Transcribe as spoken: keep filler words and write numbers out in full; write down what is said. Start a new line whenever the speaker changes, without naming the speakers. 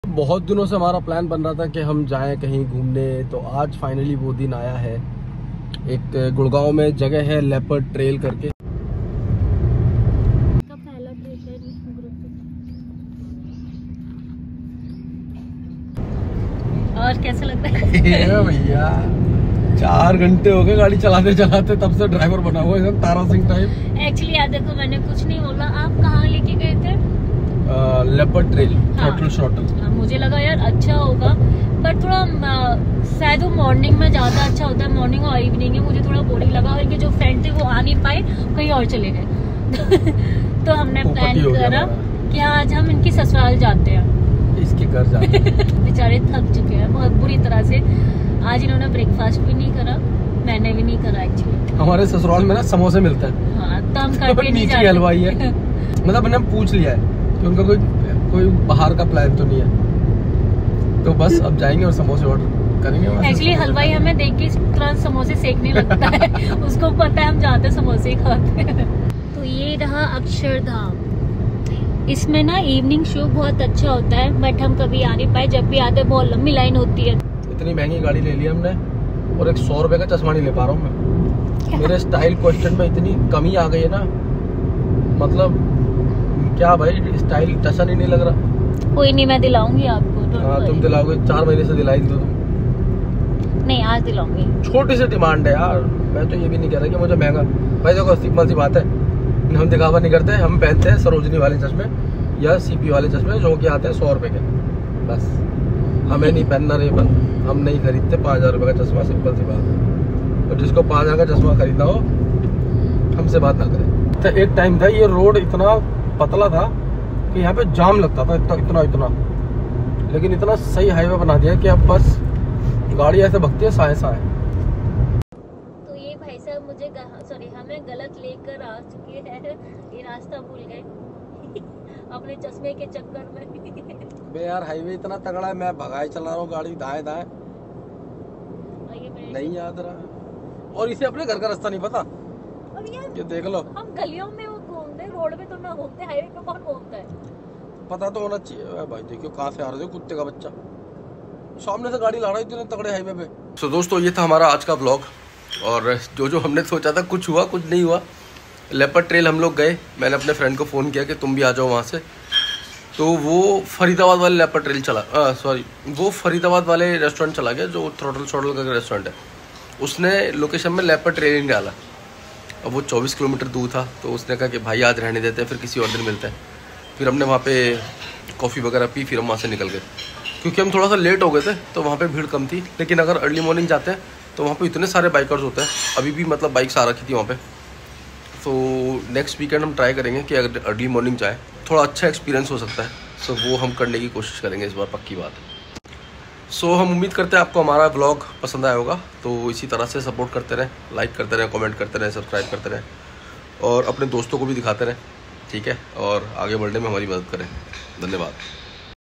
बहुत दिनों से हमारा प्लान बन रहा था कि हम जाएं कहीं घूमने, तो आज फाइनली वो दिन आया है। एक गुड़गांव में जगह है लेपर्ड ट्रेल करके।
और कैसा लगता है
भैया? चार घंटे हो गए गाड़ी चलाते चलाते, तब से ड्राइवर बना हुआ है तारा सिंह टाइप।
एक्चुअली यार देखो, मैंने कुछ नहीं बोला। आप कहाँ लेके गए थे?
लेपर्ड ट्रेल, थ्रॉटल शॉटल।
हाँ, मुझे लगा यार अच्छा होगा, बट थोड़ा शायद वो मॉर्निंग में ज्यादा अच्छा होता है। मॉर्निंग और इवनिंग है, मुझे थोड़ा बोरिंग लगा। और इनके जो फ्रेंड थे वो आ नहीं पाए, कहीं और चले गए। तो हमने प्लान करा कि आज हम इनकी ससुराल जाते हैं,
इसके घर जाते हैं।
बेचारे थक चुके हैं बहुत बुरी तरह से। आज इन्होंने ब्रेकफास्ट भी नहीं करा, मैंने भी नहीं करा एक्चुअली।
हमारे ससुराल में ना समोसे मिलते हैं।
हाँ, तो हम करके नहीं जाते।
हलवाई है। मतलब मैंने पूछ लिया है कि उनका कोई कोई बाहर का प्लान तो नहीं है, तो बस अब जाएंगे और समोसे ऑर्डर करेंगे।
एक्चुअली हलवाई हमें देख के तुरंत समोसे सेकने लगता है। उसको पता है हम जाते समोसे ही खाते हैं। तो ये रहा अक्षरधाम। इसमें ना इवनिंग शो बहुत अच्छा होता है, बट हम कभी आ नहीं पाए। जब भी आते बहुत लंबी लाइन होती है।
इतनी महंगी गाड़ी ले ली हमने और एक सौ रुपए का चश्मा नहीं ले पा रहा हूँ मैं। मेरे स्टाइल क्वेश्चन में इतनी कमी आ गई है ना, मतलब क्या भाई, स्टाइल टसन ही नहीं लग रहा।
कोई नहीं, मैं दिलाऊंगी आपको।
हाँ, तुम दिलाओगे। चार महीने से दिलाई दो तुम।
नहीं, आज दिलाऊंगी।
छोटी सी डिमांड है यार, मैं तो ये भी नहीं कह रहा कि मुझे महंगा। भाई देखो, सिंपल सी बात है, हम दिखावा नहीं करते। हम पहनते हैं सरोजनी वाले चश्मे या सीपी वाले चश्मे, जो कि आते हैं सौ रुपए के। बस हमें नहीं पहनना, नहीं पहन हम नहीं खरीदते पाँच हजार रुपये का चश्मा। सिंपल सी बात है। तो जिसको पाँच हजार का चश्मा खरीदना हो, हमसे बात ना करें। तो एक टाइम था ये रोड इतना पतला था कि यहाँ पे जाम लगता था, इतना इतना इतना। लेकिन इतना सही हाईवे बना दिया कि अब बस गाड़ी ऐसे भगती है साए साए।
तो ये भाई साहब मुझे सॉरी हमें गलत लेकर आ चुके हैं। ये रास्ता भूल गए अपने चश्मे के चक्कर में।
बे यार, हाईवे इतना तगड़ा है, मैं भगाए चला रहा हूँ गाड़ी दाएं दाएं, नहीं याद रहा। और इसे अपने घर का रास्ता नहीं पता।
अब यार
ये देख लो,
हम गलियों में घूमते, रोड पे तो ना घूमते, हाईवे पे कौन घूमता है?
पता तो होना चाहिए। भाई देखियो कहाँ से आ रहे हो, कुत्ते का बच्चा सामने से गाड़ी ला रहा है इतने तगड़े हाईवे पे। सो so, दोस्तों, ये था हमारा आज का ब्लॉग। और जो जो हमने सोचा था, कुछ हुआ कुछ नहीं हुआ। लेपर्ड ट्रेल हम लोग गए, मैंने अपने फ्रेंड को फ़ोन किया कि तुम भी आ जाओ वहाँ से। तो वो फरीदाबाद वाले लेपर्ड ट्रेल चला सॉरी वो फरीदाबाद वाले रेस्टोरेंट चला गया, जो थ्रॉटल शॉटल का रेस्टोरेंट है। उसने लोकेशन में लेपर्ड ट्रेल नहीं डाला। अब वो चौबीस किलोमीटर दूर था, तो उसने कहा कि भाई आज रहने देते हैं, फिर किसी और दिन मिलते हैं। फिर हमने वहाँ पे कॉफ़ी वगैरह पी, फिर हम वहाँ से निकल गए। क्योंकि हम थोड़ा सा लेट हो गए थे, तो वहाँ पे भीड़ कम थी। लेकिन अगर अर्ली मॉर्निंग जाते हैं तो वहाँ पे इतने सारे बाइकर्स होते हैं। अभी भी मतलब बाइक्स आ रखी थी वहाँ पे। तो नेक्स्ट वीकेंड हम ट्राई करेंगे कि अगर अर्ली मॉर्निंग जाए, थोड़ा अच्छा एक्सपीरियंस हो सकता है। सो वो हम करने की कोशिश करेंगे इस बार, पक्की बात है। सो हम उम्मीद करते हैं आपको हमारा व्लॉग पसंद आया होगा। तो इसी तरह से सपोर्ट करते रहें, लाइक करते रहें, कमेंट करते रहें, सब्सक्राइब करते रहें और अपने दोस्तों को भी दिखाते रहें, ठीक है। और आगे बढ़ने में हमारी मदद करें। धन्यवाद।